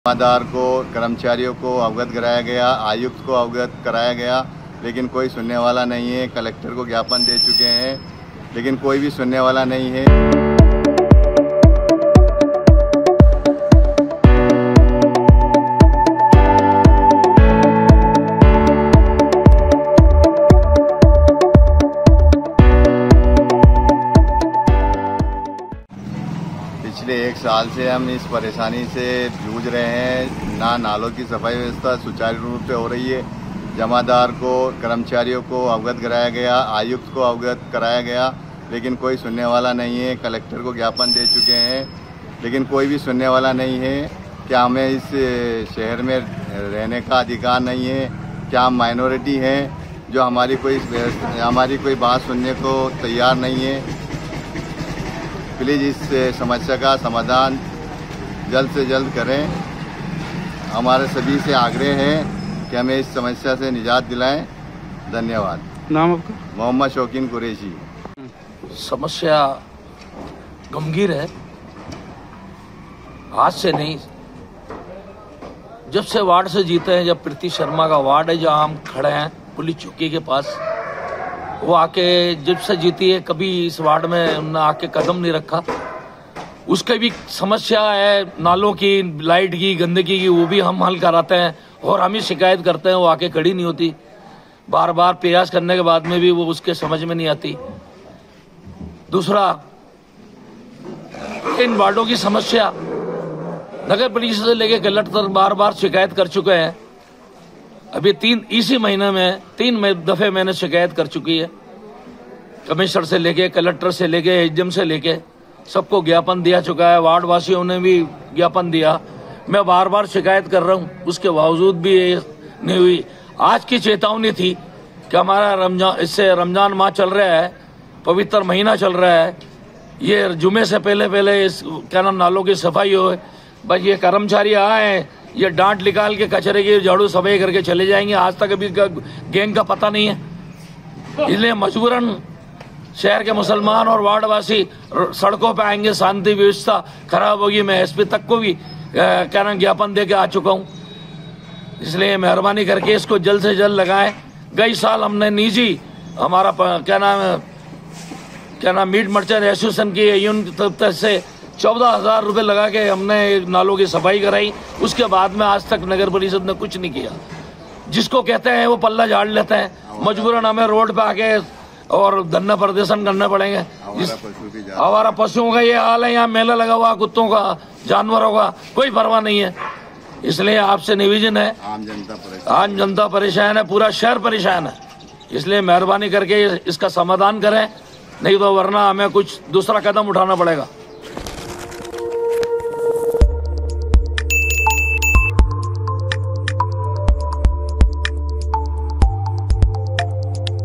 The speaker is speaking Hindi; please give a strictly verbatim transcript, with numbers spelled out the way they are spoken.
जमादार को, कर्मचारियों को अवगत कराया गया, आयुक्त को अवगत कराया गया, लेकिन कोई सुनने वाला नहीं है। कलेक्टर को ज्ञापन दे चुके हैं, लेकिन कोई भी सुनने वाला नहीं है। पिछले एक साल से हम इस परेशानी से जूझ रहे हैं। ना नालों की सफाई व्यवस्था सुचारू रूप से हो रही है। जमादार को, कर्मचारियों को अवगत कराया गया, आयुक्त को अवगत कराया गया, लेकिन कोई सुनने वाला नहीं है। कलेक्टर को ज्ञापन दे चुके हैं, लेकिन कोई भी सुनने वाला नहीं है। क्या हमें इस शहर में रहने का अधिकार नहीं है? क्या हम माइनॉरिटी हैं जो हमारी कोई हमारी कोई बात सुनने को तैयार नहीं है? प्लीज़ इस समस्या का समाधान जल्द से जल्द करें। हमारे सभी से आग्रह है कि हमें इस समस्या से निजात दिलाएं। धन्यवाद। नाम आपका? मोहम्मद शौकीन कुरैशी। समस्या गंभीर है। आज से नहीं, जब से वार्ड से जीते हैं, जब प्रीति शर्मा का वार्ड है जहां हम खड़े हैं पुलिस चौकी के पास, वो आके जब से जीती है कभी इस वार्ड में उन्होंने आके कदम नहीं रखा। उसकी भी समस्या है, नालों की, लाइट की, गंदगी की, वो भी हम हल कराते हैं और हम ही शिकायत करते हैं। वो आके खड़ी नहीं होती, बार बार प्रयास करने के बाद में भी वो उसके समझ में नहीं आती। दूसरा, इन वार्डों की समस्या नगर परिषद से लेकर कलेक्टर तक बार बार शिकायत कर चुके हैं। अभी तीन इसी महीने में तीन दफे मैंने शिकायत कर चुकी है। कमिश्नर से लेके, कलेक्टर से लेके, एसडीएम से लेके सबको ज्ञापन दिया चुका है। वार्ड वासियों ने भी ज्ञापन दिया। मैं बार बार शिकायत कर रहा हूँ, उसके बावजूद भी ये नहीं हुई। आज की चेतावनी थी कि हमारा रमजान, इससे रमजान माह चल रहा है, पवित्र महीना चल रहा है, ये जुमे से पहले पहले इस क्या नाम नालों की सफाई हो। बस ये कर्मचारी आए, ये डांट निकाल के कचरे की झाड़ू सफाई करके चले जाएंगे। आज तक अभी गैंग का पता नहीं है। इसलिए मजबूरन शहर के मुसलमान और वार्डवासी सड़कों पे आएंगे, शांति व्यवस्था खराब होगी। मैं एसपी तक को भी क्या नाम ज्ञापन दे के आ चुका हूँ। इसलिए मेहरबानी करके इसको जल्द से जल्द लगाएं। कई साल हमने निजी हमारा क्या नाम क्या नाम मीट मर्चेंट एसोसिएशन की यूनियन से चौदह हजार रुपये लगा के हमने नालों की सफाई कराई। उसके बाद में आज तक नगर परिषद ने कुछ नहीं किया। जिसको कहते हैं वो पल्ला झाड़ लेते हैं। मजबूरन हमें रोड पे आके और धरना प्रदर्शन करने पड़ेंगे। हमारा पशुओं का ये हाल है। यहाँ मेला लगा हुआ, कुत्तों का, जानवरों का कोई परवाह नहीं है। इसलिए आपसे निवेदन है, आम जनता परेशान आम जनता परेशान है, पूरा शहर परेशान है। इसलिए मेहरबानी करके इसका समाधान करें, नहीं तो वरना हमें कुछ दूसरा कदम उठाना पड़ेगा।